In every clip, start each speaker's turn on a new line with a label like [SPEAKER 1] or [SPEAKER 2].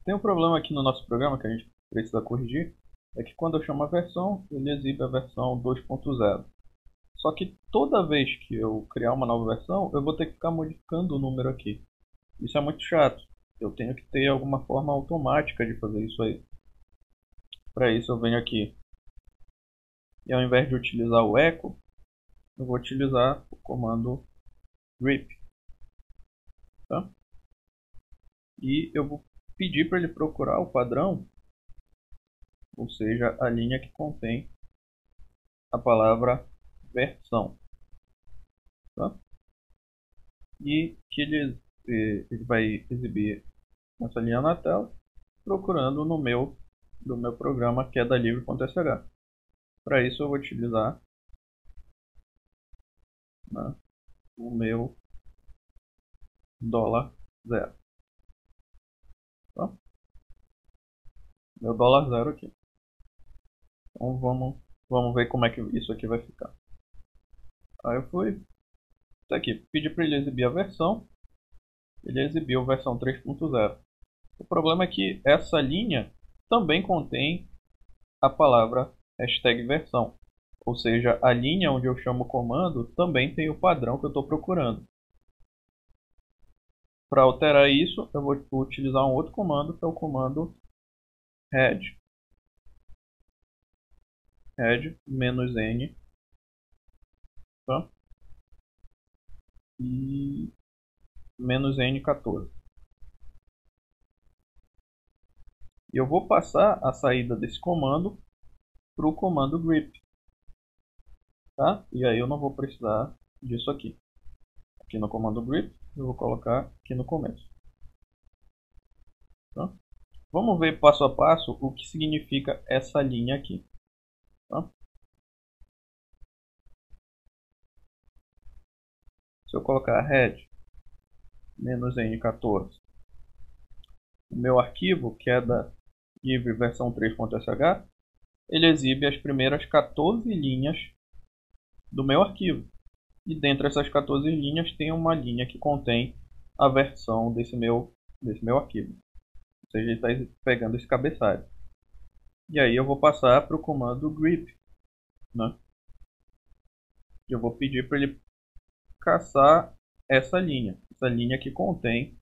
[SPEAKER 1] Tem um problema aqui no nosso programa que a gente precisa corrigir, é que quando eu chamo a versão, ele exibe a versão 2.0. Só que toda vez que eu criar uma nova versão, eu vou ter que ficar modificando o número aqui. Isso é muito chato. Eu tenho que ter alguma forma automática de fazer isso aí. Para isso eu venho aqui e ao invés de utilizar o echo, eu vou utilizar o comando grep. Tá? E eu vou pedir para ele procurar o padrão, ou seja, a linha que contém a palavra versão. Tá? E que ele vai exibir essa linha na tela, procurando do meu programa que é da livre.sh. Para isso eu vou utilizar, né, o meu $0. Tá? Meu $0 aqui. Então vamos ver como é que isso aqui vai ficar. Aí eu fui, tá aqui, pedi para ele exibir a versão, ele exibiu a versão 3.0. O problema é que essa linha também contém a palavra #versão. Ou seja, a linha onde eu chamo o comando também tem o padrão que eu estou procurando. Para alterar isso, eu vou utilizar um outro comando, que é o comando head. Head-n, tá? E -n14. E eu vou passar a saída desse comando para o comando grep. Tá? E aí eu não vou precisar disso aqui. Aqui no comando grep, eu vou colocar aqui no começo. Tá? Vamos ver passo a passo o que significa essa linha aqui. Tá? Se eu colocar head -n14, o meu arquivo, que é da livre versão 3.sh, ele exibe as primeiras 14 linhas do meu arquivo. E dentro dessas 14 linhas tem uma linha que contém a versão desse meu arquivo. Ou seja, ele está pegando esse cabeçalho. E aí eu vou passar para o comando grep. Né? Eu vou pedir para ele caçar essa linha que contém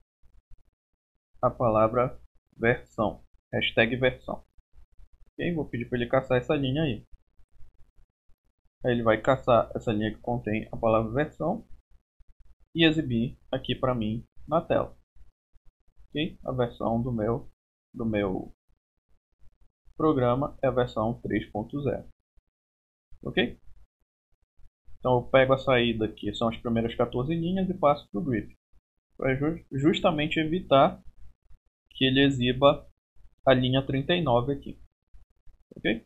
[SPEAKER 1] a palavra versão, #versão. Ok? Vou pedir para ele caçar essa linha aí. Aí ele vai caçar essa linha que contém a palavra versão e exibir aqui para mim na tela. Okay? A versão do meu programa é a versão 3.0. Ok? Então eu pego a saída aqui, são as primeiras 14 linhas, e passo para o grep. Para justamente evitar que ele exiba a linha 39 aqui. Ok?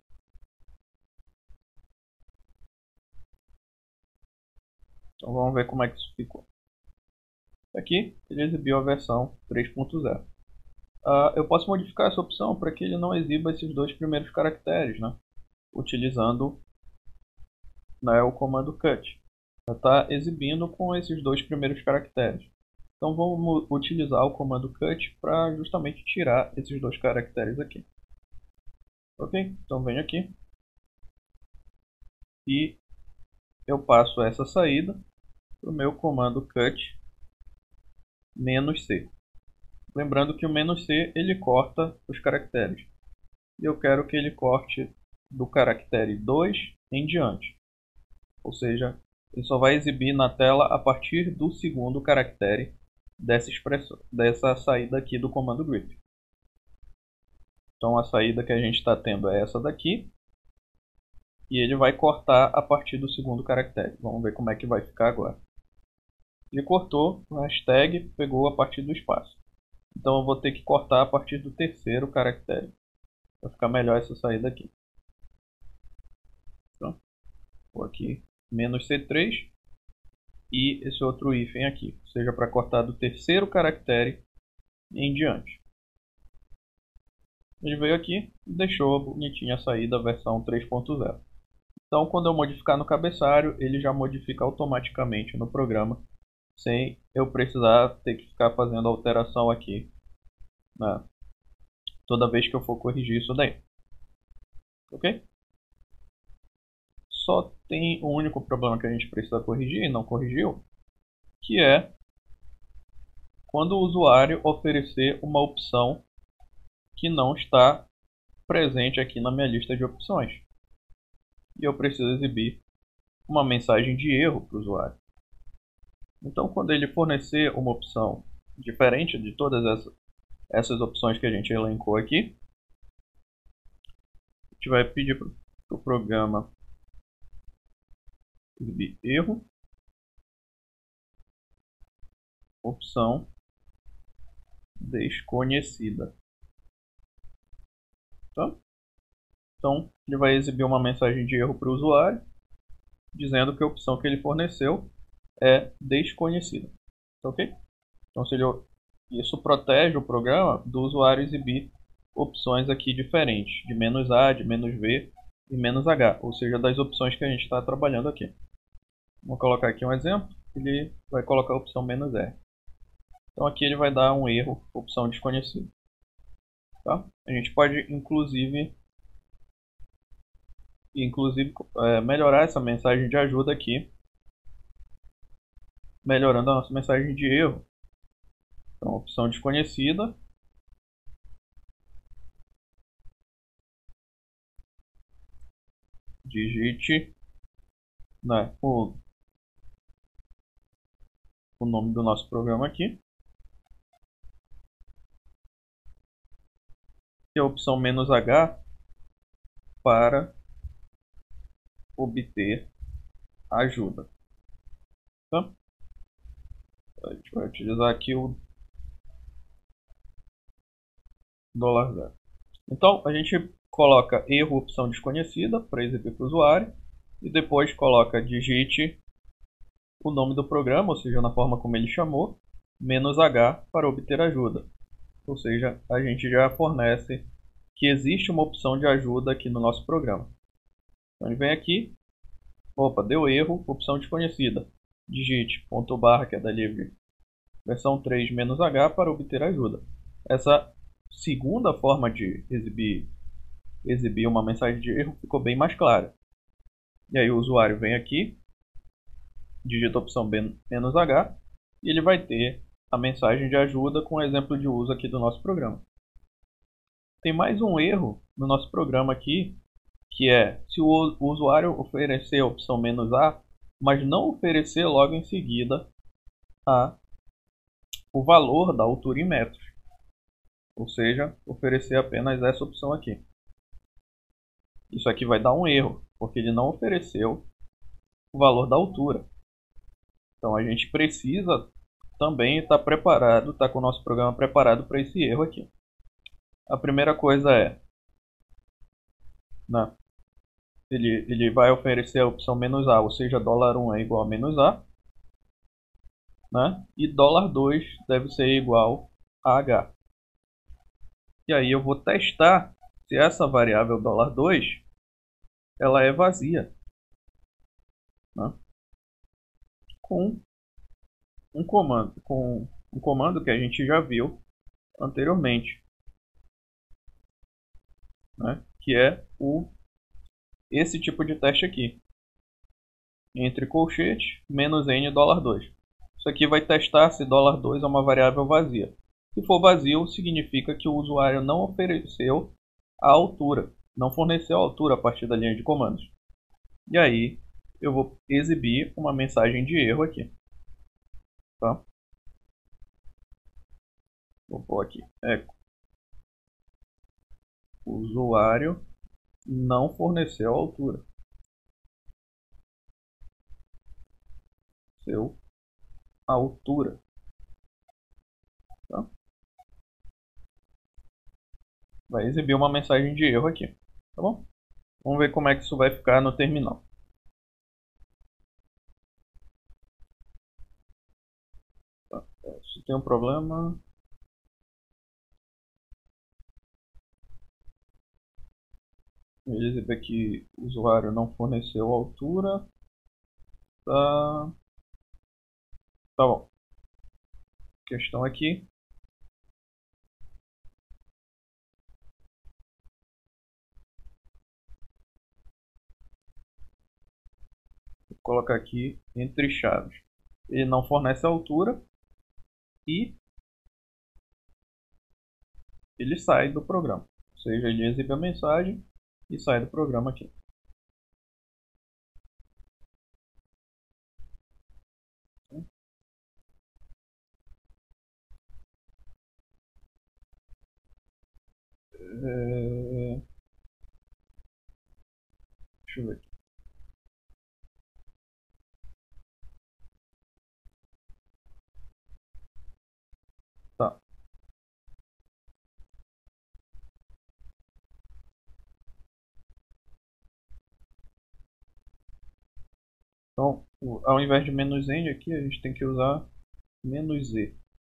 [SPEAKER 1] Então vamos ver como é que isso ficou. Aqui ele exibiu a versão 3.0. Eu posso modificar essa opção para que ele não exiba esses dois primeiros caracteres, né? Utilizando, né, o comando cut. Está exibindo com esses dois primeiros caracteres. Então vamos utilizar o comando cut para justamente tirar esses dois caracteres aqui. Ok? Então venho aqui e eu passo essa saída para o meu comando cut "-c". Lembrando que o "-c" ele corta os caracteres. E eu quero que ele corte do caractere 2 em diante. Ou seja, ele só vai exibir na tela a partir do segundo caractere dessa saída aqui do comando grep. Então a saída que a gente está tendo é essa daqui. E ele vai cortar a partir do segundo caractere. Vamos ver como é que vai ficar agora. Ele cortou, o hashtag pegou a partir do espaço. Então eu vou ter que cortar a partir do terceiro caractere. Vai ficar melhor essa saída aqui. Então, vou aqui "-c3" e esse outro hífen aqui, seja para cortar do terceiro caractere em diante. Ele veio aqui e deixou bonitinha a saída versão 3.0. Então quando eu modificar no cabeçalho, ele já modifica automaticamente no programa, sem eu precisar ter que ficar fazendo alteração aqui, né, toda vez que eu for corrigir isso daí. Ok? Só tem um único problema que a gente precisa corrigir e não corrigiu, que é quando o usuário oferecer uma opção que não está presente aqui na minha lista de opções. E eu preciso exibir uma mensagem de erro para o usuário. Então, quando ele fornecer uma opção diferente de todas essas opções que a gente elencou aqui, a gente vai pedir para o programa exibir erro, opção desconhecida. Tá? Então, ele vai exibir uma mensagem de erro para o usuário, dizendo que a opção que ele forneceu é desconhecida. Tá ok? Então, isso protege o programa do usuário exibir opções aqui diferentes, de "-a", de "-v" e "-h", ou seja, das opções que a gente está trabalhando aqui. Vou colocar aqui um exemplo, ele vai colocar a opção "-r". Então aqui ele vai dar um erro, opção desconhecida. Tá? A gente pode inclusive melhorar essa mensagem de ajuda aqui, melhorando a nossa mensagem de erro. Então, opção desconhecida, digite, né, o nome do nosso programa aqui, e a opção "-h" para obter ajuda. Tá? A gente vai utilizar aqui o $0. Então a gente coloca erro opção desconhecida para exibir para o usuário e depois coloca digite o nome do programa, ou seja, na forma como ele chamou, "-h" para obter ajuda. Ou seja, a gente já fornece que existe uma opção de ajuda aqui no nosso programa. Então ele vem aqui, opa, deu erro, opção desconhecida. Digite _, que é da livre versão 3 "-h" para obter ajuda. Essa segunda forma de exibir uma mensagem de erro ficou bem mais clara. E aí o usuário vem aqui, digita a opção "-h" e ele vai ter a mensagem de ajuda com o exemplo de uso aqui do nosso programa. Tem mais um erro no nosso programa aqui, que é se o usuário oferecer a opção "-a", mas não oferecer logo em seguida o valor da altura em metros. Ou seja, oferecer apenas essa opção aqui. Isso aqui vai dar um erro, porque ele não ofereceu o valor da altura. Então a gente precisa também estar preparado, estar com o nosso programa preparado para esse erro aqui. A primeira coisa é, né, ele vai oferecer a opção "-a", ou seja, $1 é igual a "-a", né, e $2 deve ser igual a "h". E aí eu vou testar se essa variável $2 ela é vazia, né, com um comando que a gente já viu anteriormente, né, que é esse tipo de teste aqui, entre colchetes, "-n $2". Isso aqui vai testar se $2 é uma variável vazia. Se for vazio, significa que o usuário não ofereceu a altura, não forneceu a altura a partir da linha de comandos. E aí eu vou exibir uma mensagem de erro aqui. Tá? Vou pôr aqui, eco. O usuário não forneceu a altura. A altura. Tá? Vai exibir uma mensagem de erro aqui. Tá bom? Vamos ver como é que isso vai ficar no terminal. Tá. Se tem um problema, ele exibe que o usuário não forneceu a altura. Tá bom. Questão aqui. colocar aqui entre chaves. Ele não fornece a altura e ele sai do programa. Ou seja, ele exibe a mensagem e sai do programa aqui. Deixa eu ver aqui. Tá. Então, ao invés de "-end" aqui, a gente tem que usar "-z".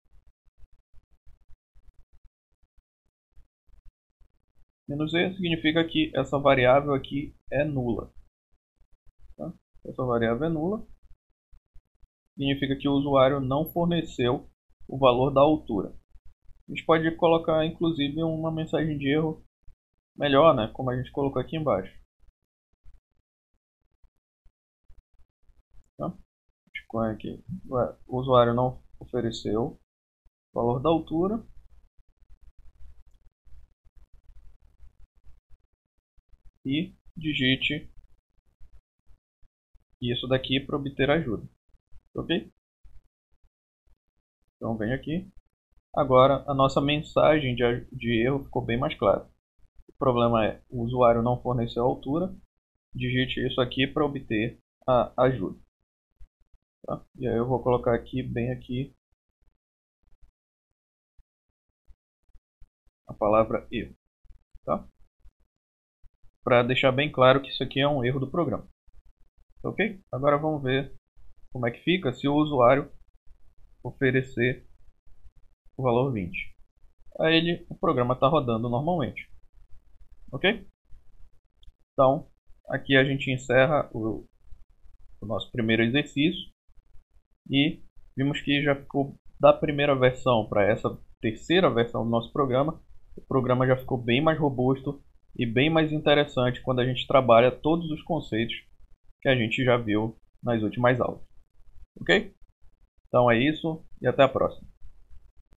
[SPEAKER 1] "-z" significa que essa variável aqui é nula. Tá? Essa variável é nula. Significa que o usuário não forneceu o valor da altura. A gente pode colocar, inclusive, uma mensagem de erro melhor, né? Como a gente colocou aqui embaixo. Tá? A gente põe aqui, o usuário não ofereceu o valor da altura. E digite isso daqui para obter ajuda. Ok? Então vem aqui. Agora a nossa mensagem de erro ficou bem mais clara. O problema é o usuário não forneceu a altura. Digite isso aqui para obter a ajuda. Tá? E aí eu vou colocar aqui, bem aqui, a palavra erro. Tá? Para deixar bem claro que isso aqui é um erro do programa. Ok? Agora vamos ver como é que fica se o usuário oferecer o valor 20. Aí o programa está rodando normalmente. Ok? Então, aqui a gente encerra o nosso primeiro exercício e vimos que já ficou da primeira versão para essa terceira versão do nosso programa. O programa já ficou bem mais robusto e bem mais interessante quando a gente trabalha todos os conceitos que a gente já viu nas últimas aulas. Ok? Então é isso e até a próxima.